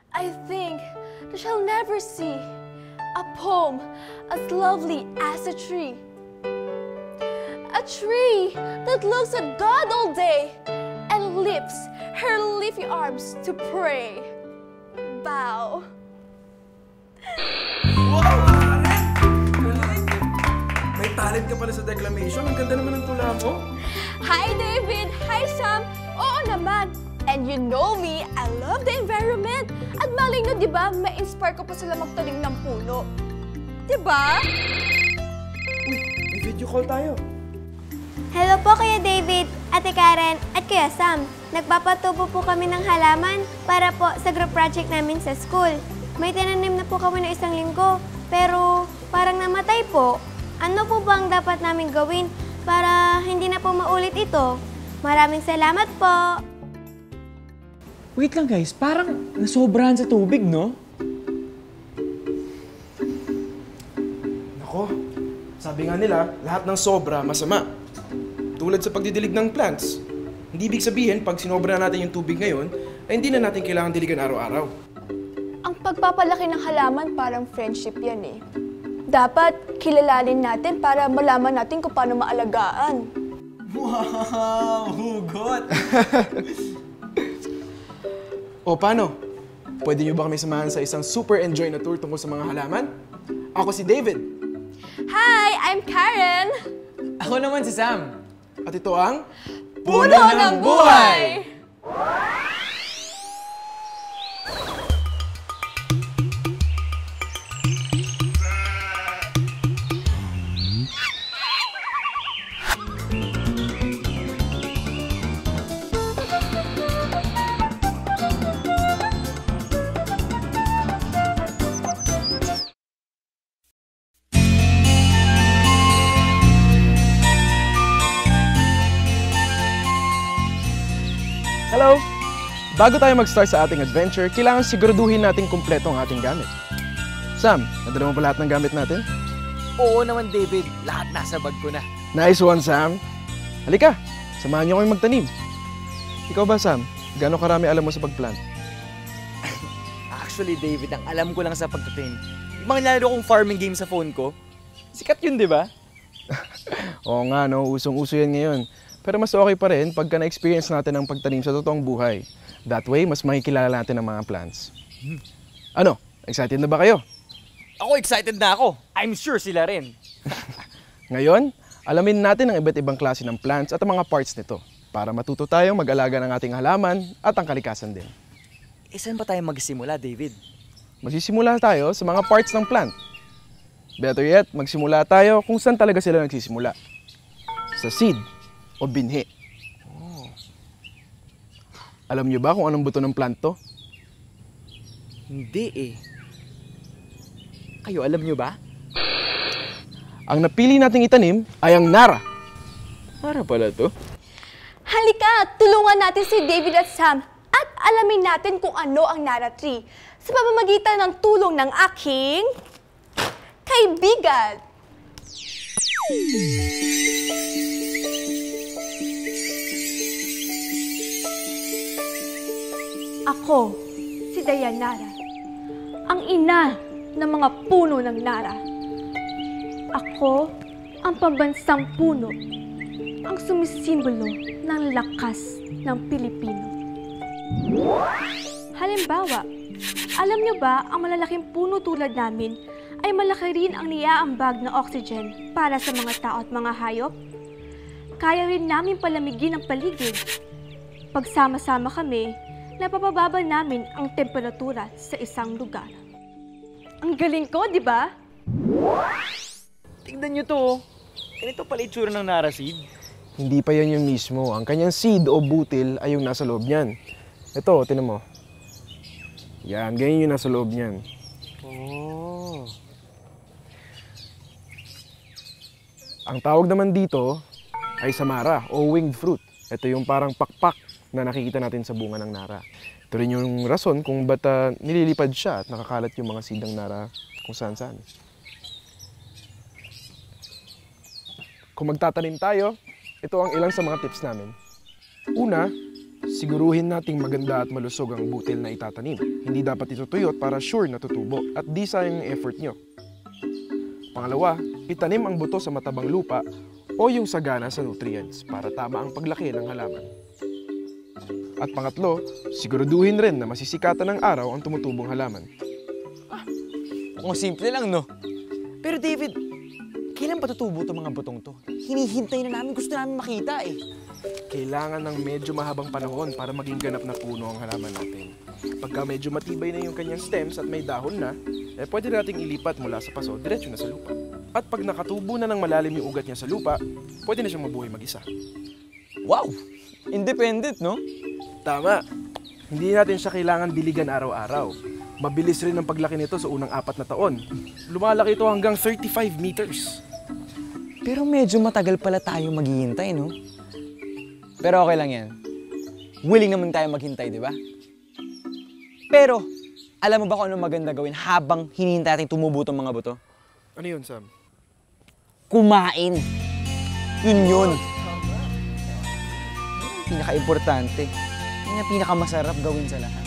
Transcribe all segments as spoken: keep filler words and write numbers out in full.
I think that shall never see a poem as lovely as a tree. A tree that looks at God all day and lifts her leafy arms to pray. Bow. Wow, Karen! Galing! May talent ka pala sa declamation. Ang ganda naman ng tula mo. Hi, David! Hi, Sam! Oo naman! And you know me, I love the environment. At maling na, di ba, ma-inspire ko pa sila magtanim ng puno. Di ba? Uy, may video call tayo. Hello po Kuya David, Ate Karen, at Kuya Sam. Nagpapatubo po kami ng halaman para po sa group project namin sa school. May tinanim na po kami na isang linggo, pero parang namatay po. Ano po ba ang dapat namin gawin para hindi na po maulit ito? Maraming salamat po. Wait lang guys, parang nasobrahan sa tubig, no? Nako, sabi nga nila, lahat ng sobra masama. Tulad sa pagdidilig ng plants. Hindi ibig sabihin, pag sinobra na natin yung tubig ngayon, ay hindi na natin kailangan diligan araw-araw. Ang pagpapalaki ng halaman parang friendship yan eh. Dapat kilalanin natin para malaman natin kung paano maalagaan. Wow! Hugot! O paano? Pwede niyo ba kami samahan sa isang super enjoy na tour tungkol sa mga halaman? Ako si David. Hi! I'm Karen! Ako naman si Sam. At ito ang... Puno ng Buhay! Hello! Bago tayo mag-start sa ating adventure, kailangan siguraduhin natin kumpleto ang ating gamit. Sam, nadala mo ba lahat ng gamit natin? Oo naman David, lahat nasa bag ko na. Nice one, Sam! Halika, samahan niyo kami magtanim. Ikaw ba, Sam? Gaano karami alam mo sa pagplant? Actually David, ang alam ko lang sa pagtatanim, yung mga nilalaro kong farming game sa phone ko, sikat yun, di ba? Oo nga, no? Usong-uso yan ngayon. Pero mas okay pa rin pagka na-experience natin ang pagtanim sa totoong buhay. That way, mas makikilala natin ang mga plants. Ano? Excited na ba kayo? Ako excited na ako. I'm sure sila rin. Ngayon, alamin natin ang iba't ibang klase ng plants at ang mga parts nito para matuto tayong mag-alaga ng ating halaman at ang kalikasan din. Eh, saan ba tayo magsimula, David? Magsisimula tayo sa mga parts ng plant. Better yet, magsimula tayo kung saan talaga sila nagsisimula. Sa seed o binhi. Oh. Alam niyo ba kung anong buto ng plant to? Hindi eh. Kayo, alam niyo ba? Ang napili nating itanim ay ang Nara. Para pala to. Halika, tulungan natin si David at Sam at alamin natin kung ano ang Nara Tree sa pamamagitan ng tulong ng aking kaibigan. Ako, si Dayanara, ang ina ng mga puno ng Nara. Ako, ang pambansang puno, ang sumisimbolo ng lakas ng Pilipino. Halimbawa, alam niyo ba ang malalaking puno tulad namin ay malaki rin ang niaambag na oxygen para sa mga tao at mga hayop? Kaya rin namin palamigin ang paligid. Pagsama-sama kami, napapababa namin ang temperatura sa isang lugar. Ang galing ko, di ba? Tignan nyo to. Ganito pala itsura ng Nara seed. Hindi pa yan yung mismo. Ang kanyang seed o butil ay yung nasa loob niyan. Ito, tinan mo. Yan, ganyan yung nasa loob niyan. Oh. Ang tawag naman dito ay samara o winged fruit. Ito yung parang pakpak na nakikita natin sa bunga ng Nara. Ito rin yung rason kung ba't uh, nililipad siya at nakakalat yung mga seed ng Nara kung saan-saan. Kung magtatanim tayo, ito ang ilang sa mga tips namin. Una, Siguruhin nating maganda at malusog ang butil na itatanim. Hindi dapat ito tuyot para sure na tutubo at di sayang ang effort nyo. Pangalawa, itanim ang buto sa matabang lupa o yung sagana sa nutrients para tama ang paglaki ng halaman. At pangatlo, siguraduhin rin na masisikatan ng araw ang tumutubong halaman. Kung simple lang, no? Pero David, kailan pa tutubo itong mga butong to? Hinihintay na namin, gusto namin makita eh. Kailangan ng medyo mahabang panahon para maging ganap na puno ang halaman natin. Pagka medyo matibay na yung kanyang stems at may dahon na, eh pwede nating ilipat mula sa paso diretso na sa lupa. At pag nakatubo na ng malalim yung ugat niya sa lupa, pwede na siyang mabuhay mag-isa. Wow! Independent, no? Tama. Hindi natin siya kailangan biligan araw-araw. Mabilis rin ang paglaki nito sa unang apat na taon. Lumalaki ito hanggang thirty-five meters. Pero medyo matagal pala tayo maghihintay, no? Pero okay lang yan. Willing naman tayo maghintay, di ba? Pero, alam mo ba kung ano maganda gawin habang hinihintay natin tumubo itong mga buto? Ano yun, Sam? Kumain. Yun yun. Pinaka-importante. Yan ang pinaka-masarap gawin sa lahat.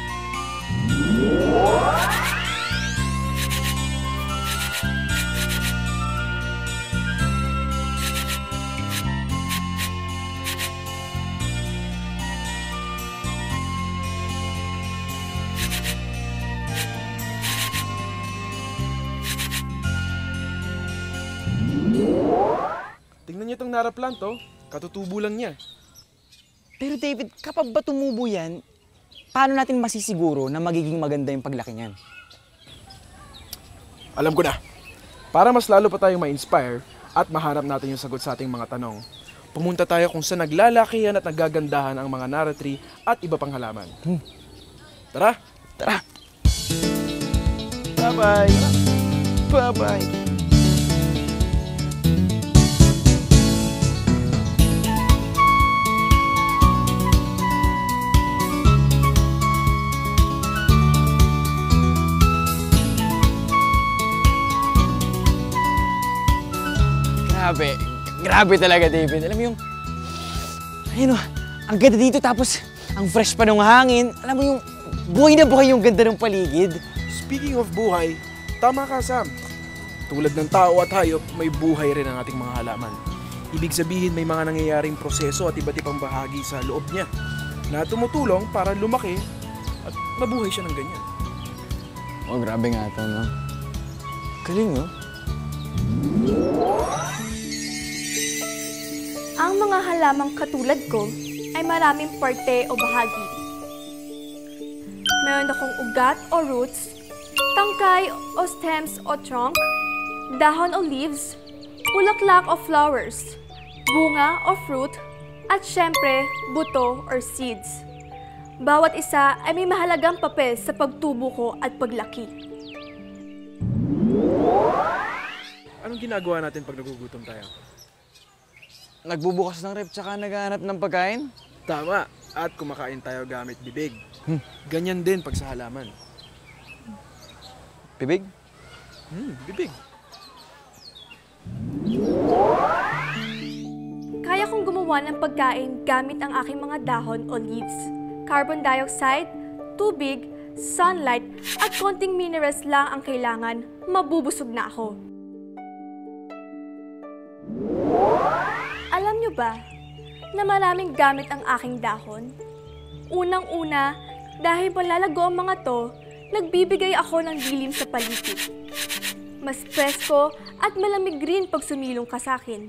Tingnan niyo itong Nara plant, oh. Katutubo lang niya. Pero David, kapag ba tumubo yan, paano natin masisiguro na magiging maganda yung paglaki niyan? Alam ko na. Para mas lalo pa tayong ma-inspire at mahanap natin yung sagot sa ating mga tanong, pumunta tayo kung saan naglalakihan at nagagandahan ang mga Nara tree at iba pang halaman. Hmm. Tara! Tara! Bye-bye! Bye-bye! Grabe. Grabe talaga, David. Alam mo yung... Ayun o, ang ganda dito tapos ang fresh pa ng hangin. Alam mo yung buhay na buhay yung ganda ng paligid. Speaking of buhay, tama ka, Sam. Tulad ng tao at hayop, may buhay rin ang ating mga halaman. Ibig sabihin may mga nangyayaring proseso at iba't ibang bahagi sa loob niya na tumutulong para lumaki at mabuhay siya ng ganyan. Oh, grabe nga ito, no? Galing, no? Ang mga halamang katulad ko ay maraming parte o bahagi. Meron akong ugat o roots, tangkay o stems o trunk, dahon o leaves, bulaklak o flowers, bunga o fruit, at syempre, buto or seeds. Bawat isa ay may mahalagang papel sa pagtubo ko at paglaki. Anong ginagawa natin pag nagugutom tayo? Nagbubukas ng rep tsaka naghahanap ng pagkain? Tama. At kumakain tayo gamit bibig. Hmm. Ganyan din pag sa halaman. Bibig? Hmm, bibig. Kaya kong gumawa ng pagkain gamit ang aking mga dahon o leaves, carbon dioxide, tubig, sunlight, at konting minerals lang ang kailangan, mabubusog na ako. Alam niyo ba na maraming gamit ang aking dahon? Unang-una, dahil malalago ang mga to, nagbibigay ako ng dilim sa paligid. Mas presko at malamig rin pag sumilong ka sa akin.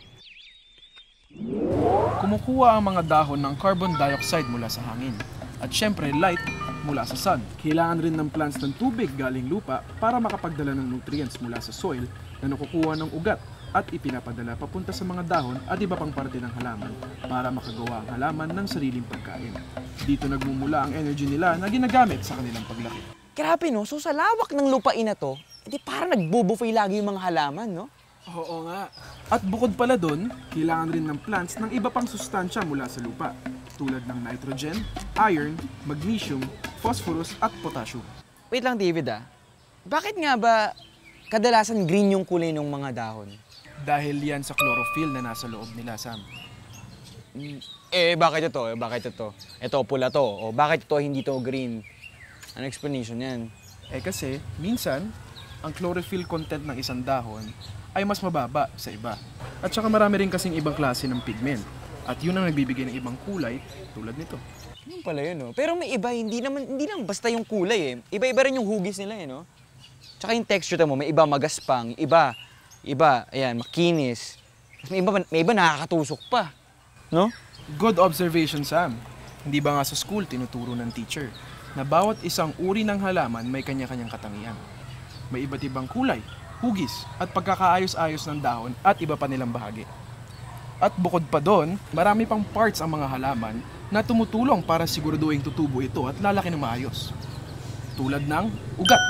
Kumukuha ang mga dahon ng carbon dioxide mula sa hangin. At syempre, light mula sa sun. Kailangan rin ng plants ng tubig galing lupa para makapagdala ng nutrients mula sa soil na nakukuha ng ugat at ipinapadala papunta sa mga dahon at iba pang parte ng halaman para makagawa ang halaman ng sariling pagkain. Dito nagmumula ang energy nila na ginagamit sa kanilang paglaki. Grabe, no? So sa lawak ng lupain na to, edi parang nagbubuffet lagi yung mga halaman, no? Oo nga. At bukod pala doon, kailangan rin ng plants ng iba pang sustansya mula sa lupa, tulad ng nitrogen, iron, magnesium, phosphorus at potassium. Wait lang, David, ah. Bakit nga ba kadalasan green yung kulay ng mga dahon? Dahil yan sa chlorophyll na nasa loob nila, Sam. Eh, bakit ito? Eh, bakit ito? Ito, pula to. O bakit ito hindi to green? Ano explanation yan? Eh kasi, minsan, ang chlorophyll content ng isang dahon ay mas mababa sa iba. At saka marami rin kasing ibang klase ng pigment. At yun ang nagbibigay ng ibang kulay tulad nito. Yun pala yun, no? Pero may iba, hindi naman, hindi lang basta yung kulay, eh. Iba-iba rin yung hugis nila, eh, no? Tsaka yung texture mo, may iba magaspang, iba, iba, ayan, makinis. May iba, may iba nakakatusok pa, no? Good observation, Sam. Hindi ba nga sa school tinuturo ng teacher na bawat isang uri ng halaman may kanya-kanyang katangian. May iba't ibang kulay, hugis, at pagkakaayos-ayos ng dahon at iba pa nilang bahagi. At bukod pa doon, marami pang parts ang mga halaman na tumutulong para siguraduhin tutubo ito at lalaki ng maayos. Tulad ng ugat.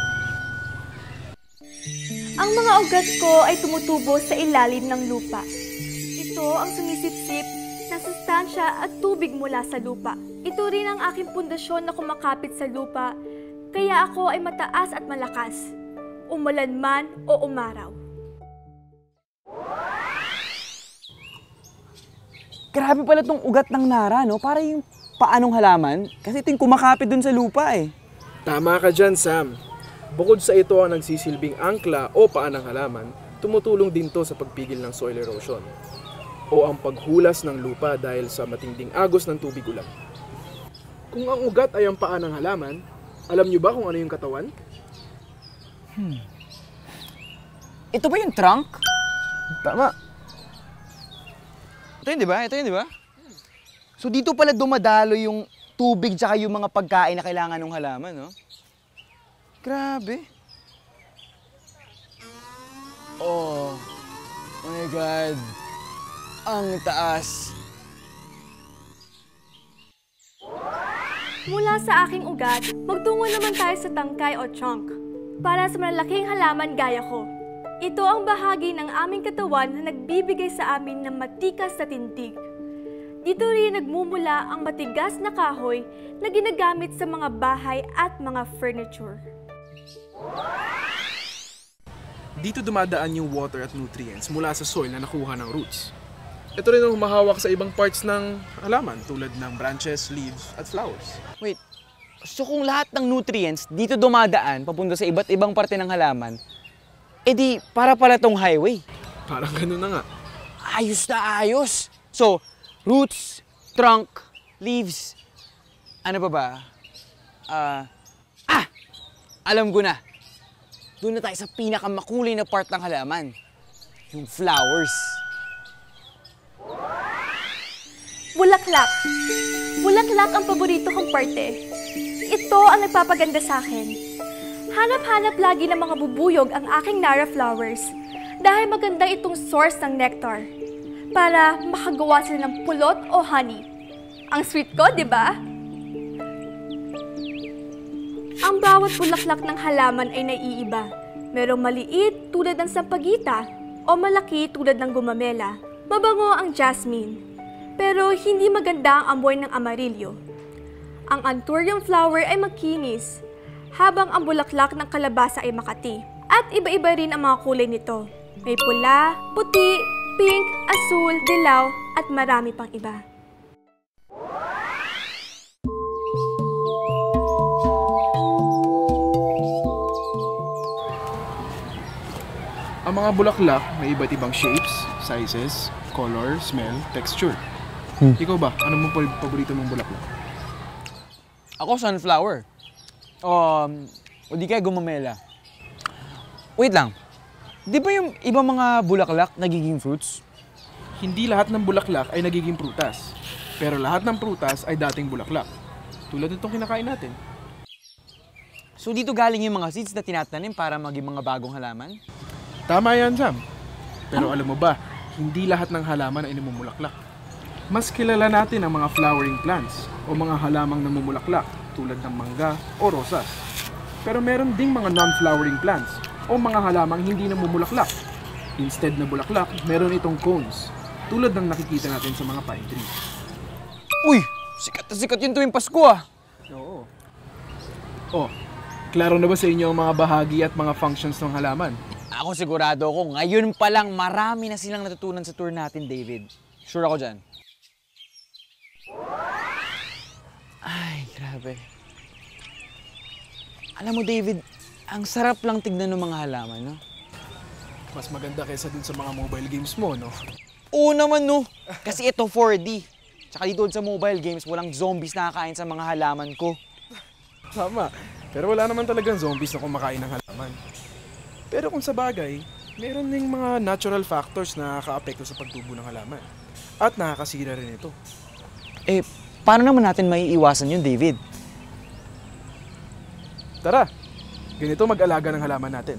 Ang mga ugat ko ay tumutubo sa ilalim ng lupa. Ito ang sumisipsip ng sustansya at tubig mula sa lupa. Ito rin ang aking pundasyon na kumakapit sa lupa, kaya ako ay mataas at malakas, umulan man o umaraw. Grabe pala tong ugat ng Nara, no? Para yung paanong halaman, kasi ito yung kumakapit dun sa lupa, eh. Tama ka dyan, Sam. Bukod sa ito ang nagsisilbing angkla o paa ng halaman, tumutulong din to sa pagpigil ng soil erosion o ang paghulas ng lupa dahil sa matinding agos ng tubig ulan. Kung ang ugat ay ang paa ng halaman, alam niyo ba kung ano yung katawan? Hmm. Ito ba yung trunk? Tama. Ito yun, di ba? Ito yun, di ba? So dito pala dumadalo yung tubig tsaka yung mga pagkain na kailangan ng halaman, no? Grabe. Oh, my God. Ang taas. Mula sa aking ugat, magtungo naman tayo sa tangkay o trunk para sa malalaking halaman gaya ko. Ito ang bahagi ng aming katawan na nagbibigay sa amin ng matikas na tindig. Dito rin nagmumula ang matigas na kahoy na ginagamit sa mga bahay at mga furniture. Dito dumadaan yung water at nutrients mula sa soil na nakuha ng roots. Ito rin ang humahawak sa ibang parts ng halaman tulad ng branches, leaves, at flowers. Wait, so kung lahat ng nutrients dito dumadaan papunta sa iba't ibang parte ng halaman, edi para pala tong highway. Parang ganun na nga. Ayos na ayos. So, roots, trunk, leaves, ano pa ba? Ah, ah! Alam ko na. Doon na tayo sa pinakamakulay na part ng halaman. Yung flowers. Bulaklak. Bulaklak ang paborito kong parte. Ito ang nagpapaganda sa akin. Hanap-hanap lagi ng mga bubuyog ang aking Nara flowers dahil maganda itong source ng nectar para makagawa sila ng pulot o honey. Ang sweet ko, di ba? Ang bawat bulaklak ng halaman ay naiiba. Merong maliit tulad ng sampagita o malaki tulad ng gumamela. Mabango ang jasmine, pero hindi maganda ang amoy ng amarilyo. Ang anthurium flower ay makinis, habang ang bulaklak ng kalabasa ay makati. At iba-iba rin ang mga kulay nito. May pula, puti, pink, asul, dilaw, at marami pang iba. Ang mga bulaklak may iba't ibang shapes, sizes, color, smell, texture. Hmm. Ikaw ba? Ano mong paborito mong bulaklak? Ako, sunflower. Um, o di kaya gumamela. Wait lang. Di ba yung ibang mga bulaklak nagiging fruits? Hindi lahat ng bulaklak ay nagiging prutas. Pero lahat ng prutas ay dating bulaklak. Tulad nitong kinakain natin. So dito galing yung mga seeds na tinatanim para maging mga bagong halaman? Tama yan, Sam. Pero alam mo ba, hindi lahat ng halaman ay namumulaklak. Mas kilala natin ang mga flowering plants o mga halamang namumulaklak tulad ng mangga o rosas. Pero meron ding mga non-flowering plants o mga halamang hindi namumulaklak. Instead na bulaklak, meron itong cones tulad ng nakikita natin sa mga pine trees. Uy! Sikat na sikat yun tuwing Pasko ah! Oo. Oh, klaro na ba sa inyo ang mga bahagi at mga functions ng halaman? Ako sigurado ko, ngayon pa lang marami na silang natutunan sa tour natin, David. Sure ako dyan. Ay, grabe. Alam mo, David, ang sarap lang tignan ng mga halaman, no? Mas maganda kaysa dun sa mga mobile games mo, no? Oo naman, no? Kasi ito four D. Tsaka dito sa mobile games, walang zombies na kakain sa mga halaman ko. Tama. Pero wala naman talagang zombies na kumakain ng halaman. Pero kung sa bagay, meron ding mga natural factors na nakaka-apekto sa pagtubo ng halaman. At nakakasira rin ito. Eh, paano naman natin maiiwasan yun, David? Tara, ganito mag-alaga ng halaman natin.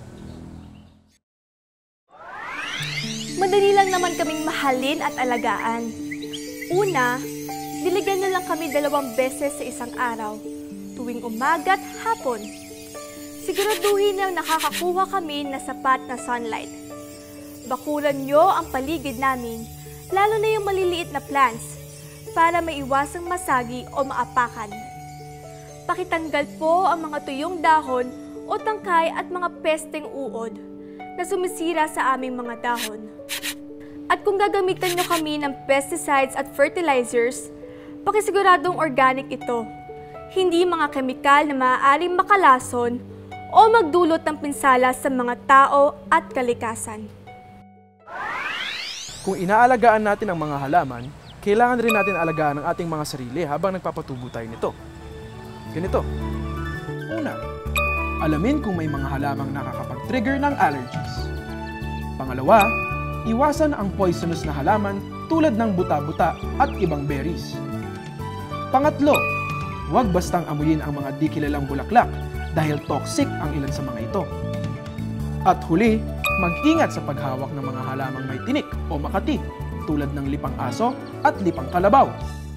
Madali lang naman kaming mahalin at alagaan. Una, diligan na lang kami dalawang beses sa isang araw, tuwing umaga at hapon. Siguraduhin na nakakakuha kami na sapat na sunlight. Bakuran nyo ang paligid namin, lalo na yung maliliit na plants, para maiwasang masagi o maapakan. Pakitanggal po ang mga tuyong dahon o tangkay at mga pesteng uod na sumisira sa aming mga dahon. At kung gagamitan nyo kami ng pesticides at fertilizers, pakisiguradong organic ito. Hindi mga kemikal na maaaring makalason o magdulot ng pinsala sa mga tao at kalikasan. Kung inaalagaan natin ang mga halaman, kailangan rin natin alagaan ang ating mga sarili habang nagpapatubo tayo nito. Ganito. Una, alamin kung may mga halamang nakakapag-trigger ng allergies. Pangalawa, iwasan ang poisonous na halaman tulad ng buta-buta at ibang berries. Pangatlo, huwag bastang amuyin ang mga di kilalang bulaklak dahil toxic ang ilan sa mga ito. At huli, mag-ingat sa paghawak ng mga halamang may tinik o makati tulad ng lipang aso at lipang kalabaw.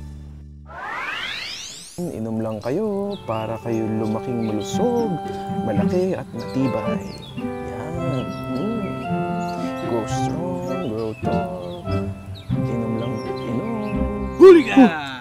Inom lang kayo para kayo lumaking malusog, malaki at matibay. Yan. Mm. Go strong, grow tall. Inom lang, inom. Huli ka!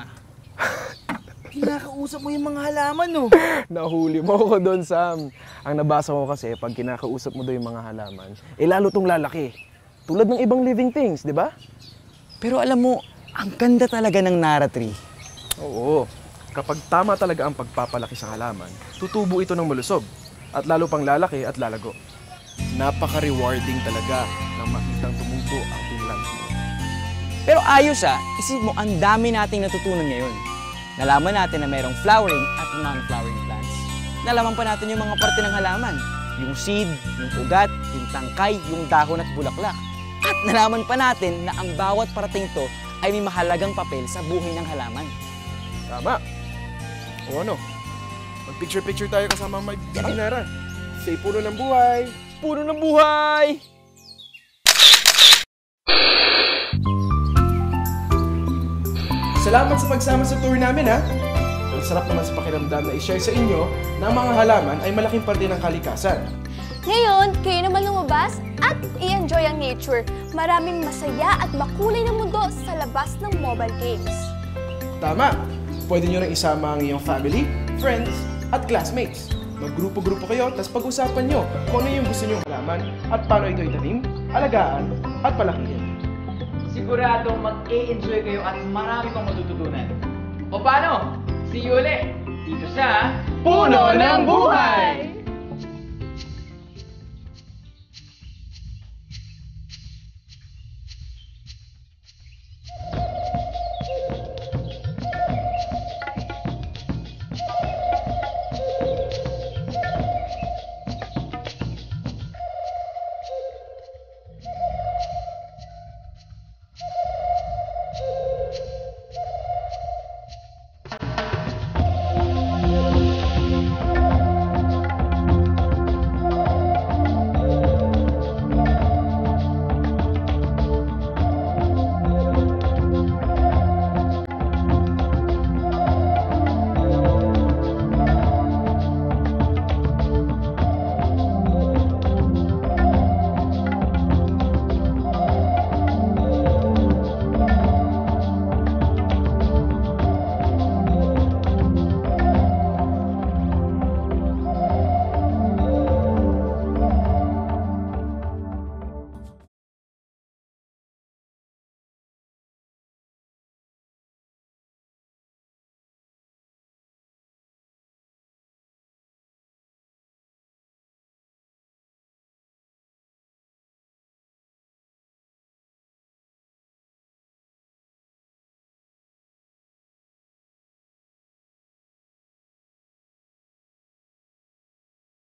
Kinakausap mo yung mga halaman, no? Nahuli mo ko doon, Sam. Ang nabasa ko kasi, pag kinakausap mo doon yung mga halaman, eh lalo tong lalaki. Tulad ng ibang living things, di ba? Pero alam mo, ang ganda talaga ng Nara tree. Oo. Kapag tama talaga ang pagpapalaki sa halaman, tutubo ito ng malusog at lalo pang lalaki at lalago. Napaka-rewarding talaga nang makitang tumubo ang plants mo. Pero ayos ah, isip mo, ang dami nating natutunan ngayon. Nalaman natin na mayroong flowering at non-flowering plants. Nalaman pa natin yung mga parte ng halaman. Yung seed, yung ugat, yung tangkay, yung dahon at bulaklak. At nalaman pa natin na ang bawat parating to ay may mahalagang papel sa buhay ng halaman. Tama. O ano? Mag-picture-picture tayo kasama ang may Nara. Say puno ng buhay! Puno ng buhay! Salamat sa pagsama sa tour namin, ha? Ang sarap naman sa pakiramdam na i-share sa inyo na ang mga halaman ay malaking parte ng kalikasan. Ngayon, kayo naman lumabas at i-enjoy ang nature. Maraming masaya at makulay na mundo sa labas ng mobile games. Tama! Pwede nyo rin isama ang iyong family, friends, at classmates. Maggrupo-grupo kayo, tapos pag-usapan nyo kung ano yung gusto nyong halaman at paano ito itanim, alagaan, at palakihin. Siguradong mag-e-enjoy kayo at marami pang matututunan. O paano? See you ulit dito sa Puno ng Buhay!